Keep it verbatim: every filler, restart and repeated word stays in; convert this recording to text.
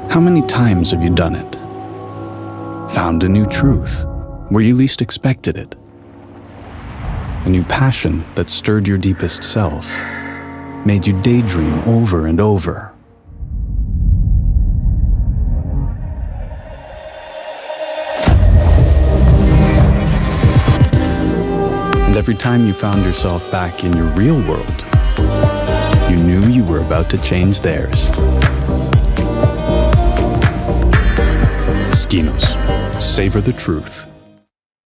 How many times have you done it? Found a new truth where you least expected it. A new passion that stirred your deepest self, made you daydream over and over. And every time you found yourself back in your real world, you knew you were about to change theirs. Skinos. Savor the truth.